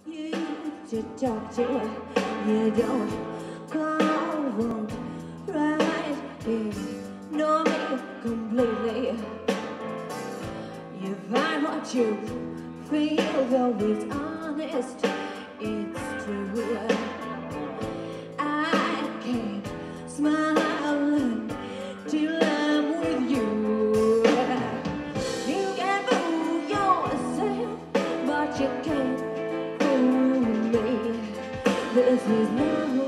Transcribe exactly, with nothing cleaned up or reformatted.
You to talk to, you don't call, won't right, ignore me completely. You find what you feel, though it's honest, it's true. I can't smile till I'm with you. You can fool yourself, but you can't fool me. This is not